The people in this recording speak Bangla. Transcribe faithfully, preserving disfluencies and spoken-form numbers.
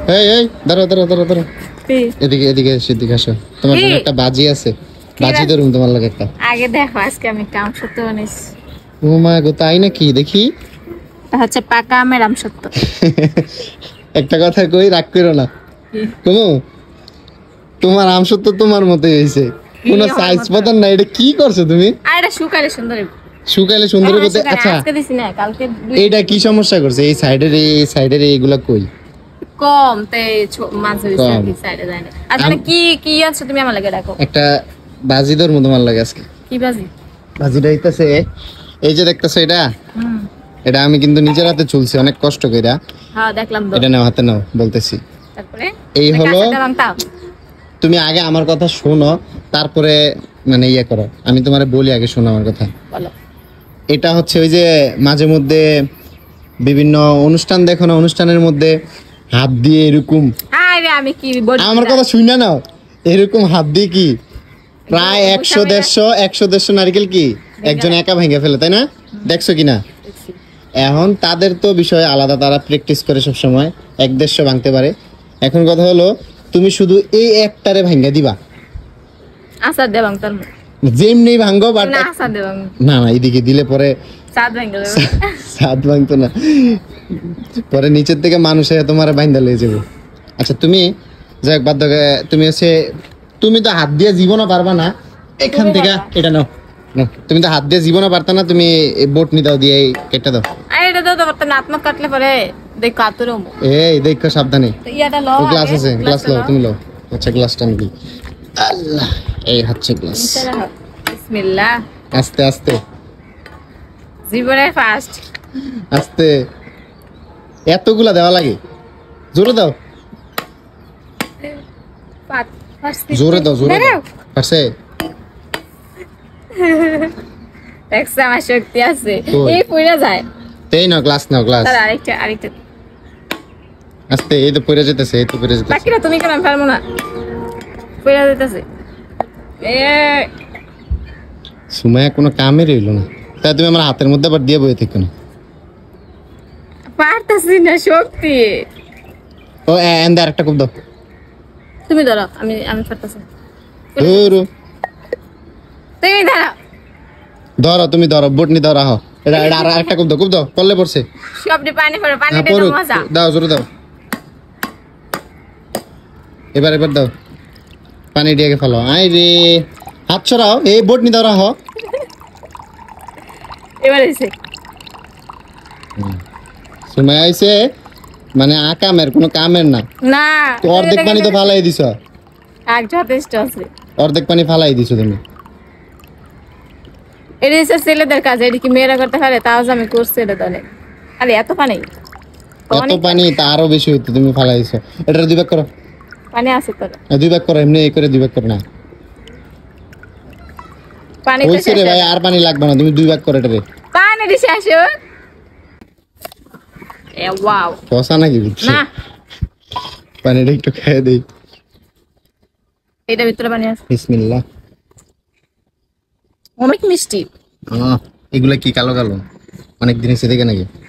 এই এই দাঁড়াও দাঁড়াও দাঁড়াও দাঁড়াও এদিকে এদিকে এদিকে আসো তোমার জন্য একটা বাজি আছে বাজি ধরুন তোমার লাগে একটা আগে দেখো আজকে আমি একটা আম সত্য বানাইছি ও মা গো তাই নাকি দেখি এটা হচ্ছে পাকা আমের আম সত্য একটা কথা কই রাগ করো না তুমি তোমার আম সত্য তোমার মতই হইছে কোন সাইজ পতন না এটা কি করছো তুমি আর এটা শুকালে সুন্দর শুকাইলে সুন্দর করতে আচ্ছা আজকে দিছি না কালকে এইটা কি সমস্যা করছে এই সাইডের এই সাইডের এইগুলা কই কম তে মাঝে দিছি সাইডে যায় না আচ্ছা কি কি আছে তুমি আমার লাগে রাখো একটা বাজি ধর মতো মার লাগে আজকে কি বাজি বাজিটা হইতাছে এই যে দেখতেছো এটা হুম এটা আমি কিন্তু নিজের হাতে চুলছি অনেক কষ্ট কইরা হ্যাঁ দেখলাম তো এটা নাও হাতে নাও বলতেছি তারপরে এই হলো তুমি আগে আমার কথা শোনো তারপরে মানে ইয়া করো আমি তোমারে বলি আগে শোনো আমার কথা বলো এটা হচ্ছে ওই যে মাঝে মধ্যে বিভিন্ন অনুষ্ঠান দেখো না অনুষ্ঠানের মধ্যে হাত দিয়ে এরকম আরে আমি কি বলি আমার কথা শুনে নাও এরকম হাত দিয়ে কি প্রায় একশো দেড়শো একশো দেড়শো নারকেল কি একজন একা ভেঙে ফেলে তাই না দেখছো কিনা এখন তাদের তো বিষয় আলাদা তারা প্র্যাকটিস করে সব সময় এক দেড়শো ভাঙতে পারে এখন কথা হলো তুমি শুধু এই একটারে ভাঙা দিবা আসার দে ভাঙতাম যেমনি ভাঙবো বাট না আসার দে ভাঙ না না এদিকে দিলে পরে সাত ভাঙ গেল সাত ভাঙতো না পরে নিচের থেকে মানুষ এসে তোমার বাইন্দা লয়ে যাবে আচ্ছা তুমি যাক বাদ দাও তুমি হচ্ছে তুমি তো হাত দিয়ে জীবনও পারবা না এখান থেকে এটা নাও তুমি তো হাত দিয়ে জীবনও পারতা না তুমি বোট নি দাও দিয়ে কেটে দাও আরে এটা দাও তো পারতা না আত্মা কাটলে পরে দেখ কাতরো এই দেখো সাবধানে তো ইয়াটা লও গ্লাস আছে গ্লাস লও তুমি লও আচ্ছা গ্লাসটা নিবি আল্লাহ এই হচ্ছে গ্লাস বিসমিল্লাহ আস্তে আস্তে জীবনে ফার্স্ট আস্তে এতগুলা দেওয়া লাগে জোরে দাও জোরে দাও জোরে দাও পারছে এক্সট্রা আমার শক্তি আছে এই পড়ে যায় এই নাও গ্লাস নাও গ্লাস তার আরেকটা আরেকটা আস্তে এই তো পড়ে যেতেছে এই তো পড়ে যেতেছে বাকিটা তুমি কেন পারবো না পড়ে যেতেছে এ সুমাইয়া কোনো কামে রইল না তাই তুমি আমার হাতের মধ্যে আবার দিয়ে বয়ে থেকো না পারতাছি না শক্তি ও এন্ড আরেকটা কুপ দাও তুমি ধরো আমি আমি পারতাছি ধরো তুমি ধরো ধরো তুমি ধরো বটনি ধরো রাখো এটা এটা আর আরেকটা কুপ দাও কুপ দাও পড়লে পড়ছে সবটি পানি পড়ে পানি দিতে মজা দাও জোরে দাও এবার এবার দাও পানি দিয়ে ফেলো আই রে হাত ছড়াও এই বটনি দাও রাখো এবার এসে সুমাইয়া আইছে মানে আকামের কোনো কামের না না তো অর্ধেক পানি তো ফালাই দিছো এক যথেষ্ট আছে অর্ধেক পানি ফালাই দিছো তুমি এটা হচ্ছে ছেলেদের কাজ এটা কি মেয়েরা করতে পারে তাও আমি করছি এটা দলে আরে এত পানি এত পানি তা আরো বেশি হইতো তুমি ফালাই দিছো এটা দুই ভাগ করো পানি আছে তোর দুই ভাগ করো এমনি এই করে দুই ভাগ করো না পানি কইছে রে ভাই আর পানি লাগবে না তুমি দুই ভাগ করো এটা রে পানি দিছে আসো এ ওয়াও পসা নাকি না পানিটা একটু খেয়ে দেই এটা ভিতরে পানি আছে বিসমিল্লাহ অনেক মিষ্টি আহ এগুলা কি কালো কালো অনেক দিন এসে দেখে নাকি